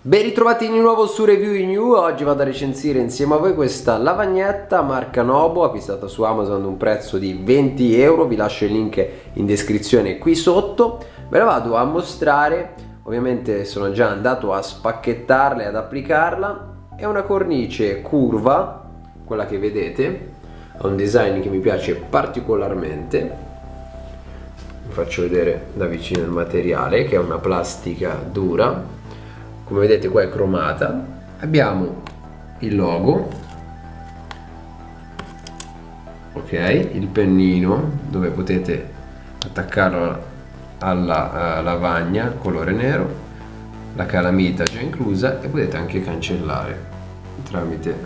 Ben ritrovati di nuovo su Review in You. Oggi vado a recensire insieme a voi questa lavagnetta marca Nobo, acquistata su Amazon ad un prezzo di 20 euro. Vi lascio il link in descrizione qui sotto. Ve la vado a mostrare. Ovviamente sono già andato a spacchettarla e ad applicarla. È una cornice curva, quella che vedete, ha un design che mi piace particolarmente. Vi faccio vedere da vicino il materiale, che è una plastica dura. Come vedete qua è cromata. Abbiamo il logo, ok, il pennino dove potete attaccarlo alla lavagna colore nero, la calamita già inclusa, e potete anche cancellare tramite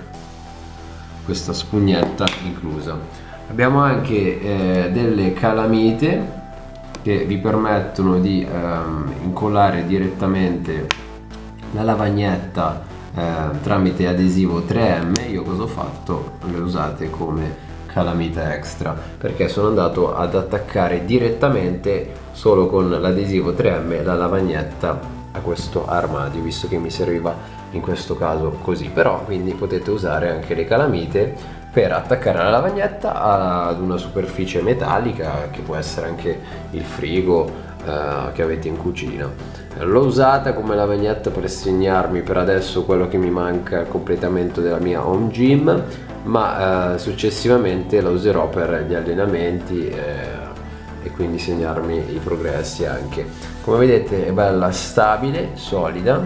questa spugnetta inclusa. Abbiamo anche delle calamite che vi permettono di incollare direttamente la lavagnetta tramite adesivo 3M. Io cosa ho fatto? Le ho usate come calamita extra perché sono andato ad attaccare direttamente solo con l'adesivo 3M la lavagnetta a questo armadio, visto che mi serviva in questo caso così. Però quindi potete usare anche le calamite per attaccare la lavagnetta ad una superficie metallica, che può essere anche il frigo che avete in cucina. L'ho usata come lavagnetta per segnarmi per adesso quello che mi manca al completamento della mia home gym, ma successivamente la userò per gli allenamenti e quindi segnarmi i progressi anche. Come vedete è bella stabile, solida.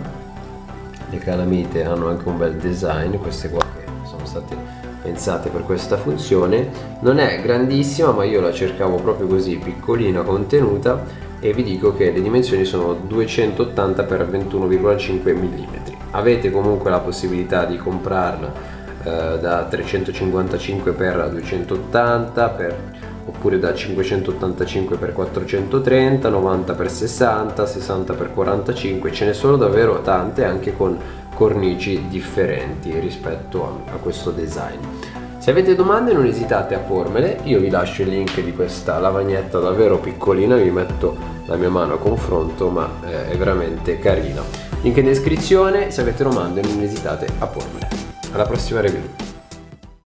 Le calamite hanno anche un bel design, queste qua che sono state pensate per questa funzione. Non è grandissima, ma io la cercavo proprio così, piccolina, contenuta, e vi dico che le dimensioni sono 280 x 21,5 mm. Avete comunque la possibilità di comprarla da 355 x 280 oppure da 585 x 430, 90 x 60, 60 x 45. Ce ne sono davvero tante, anche con cornici differenti rispetto a questo design. Se avete domande non esitate a pormele. Io vi lascio il link di questa lavagnetta davvero piccolina, vi metto la mia mano a confronto, ma è veramente carina. Link in descrizione. Se avete domande non esitate a pormele. Alla prossima review.